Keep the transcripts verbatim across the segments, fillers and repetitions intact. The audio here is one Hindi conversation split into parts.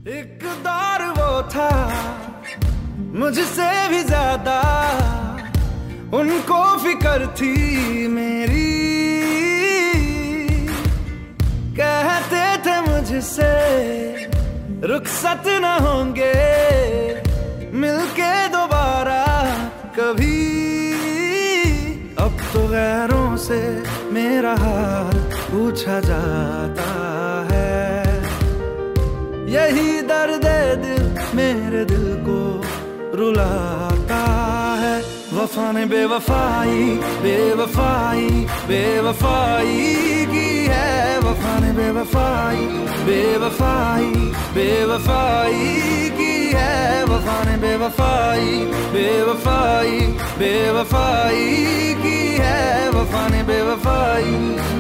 एक दौर वो था मुझसे भी ज्यादा, उनको फिक्र थी मेरी। कहते थे मुझसे रुखसत न होंगे मिलके दोबारा कभी। अब तो गैरों से मेरा हाल पूछा जाता है, यही दर्द दिल मेरे दिल को रुलाता है। वफा ने बेवफाई बेवफाई बेवफाई की है, वफा ने बेवफाई बेवफाई बेवफाई की है, वफा ने बेवफाई बेवफाई बेवफाई की है, वफा ने बेवफाई।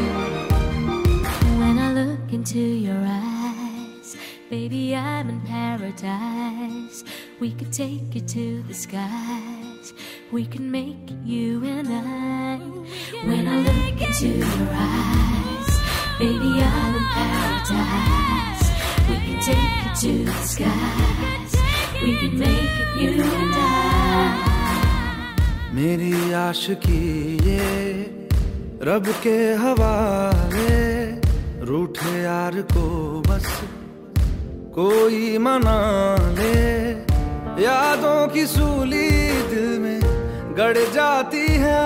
When I look into your eyes, baby, I'm in paradise. We could take it to the skies. We can make it you and I. When I look into your eyes, baby, I'm in paradise. We can take it to the skies. We can make it you and I. मेरी आशिकी ये रब के हवाले, रूठे यार को बस कोई मना ले। यादों की सूली दिल में गड़ जाती है,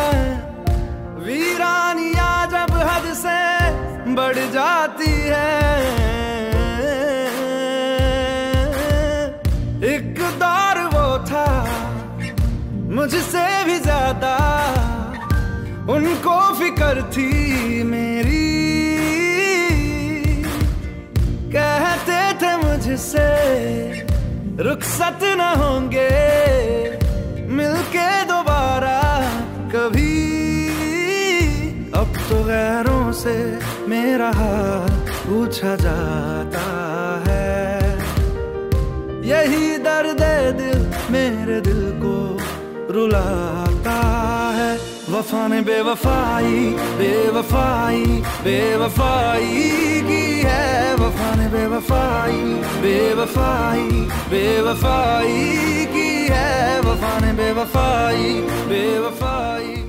वीरानिया जब हद से बढ़ जाती है। एक दौर वो था मुझसे भी ज्यादा, उनको फिक्र थी मेरी। कहते थे मुझसे रुखसत न होंगे मिलके दोबारा कभी। अब तो गैरों से मेरा हाल पूछा जाता है, यही दर्द दिल मेरे दिल को रुलाता है। वफा ने बेवफाई बेवफाई बेवफाई की है, वफा ने बेवफाई बेवफाई बेवफाई की है, वफा ने बेवफाई बेवफाई।